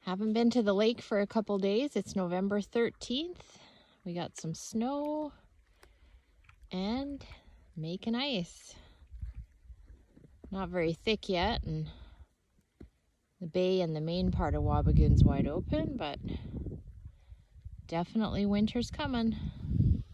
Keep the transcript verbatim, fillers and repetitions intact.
Haven't been to the lake for a couple days. It's November thirteenth. We got some snow and making ice. Not very thick yet, and the bay and the main part of Wabigoon's wide open, but definitely winter's coming.